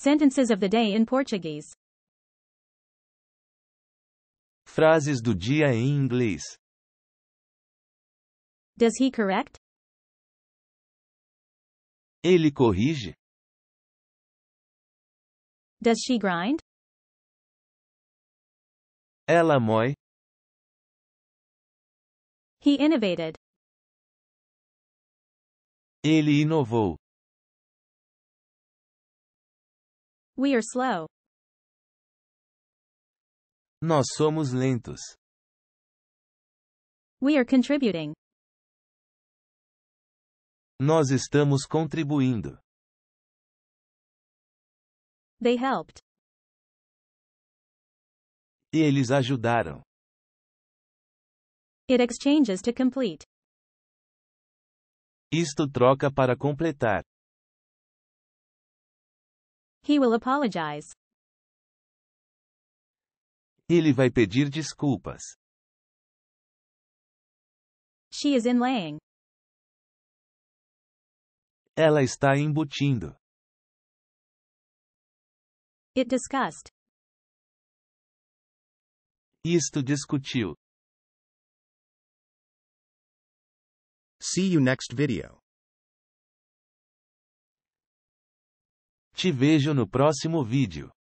Sentences of the day in Portuguese. Frases do dia em inglês. Does he correct? Ele corrige? Does she grind? Ela moe? He innovated. Ele inovou. We are slow. Nós somos lentos. We are contributing. Nós estamos contribuindo. They helped. Eles ajudaram. It exchanges to complete. Isto troca para completar. He will apologize. Ele vai pedir desculpas. She is inlaying. Ela está embutindo. It discussed. Isto discutiu. See you next video. Te vejo no próximo vídeo.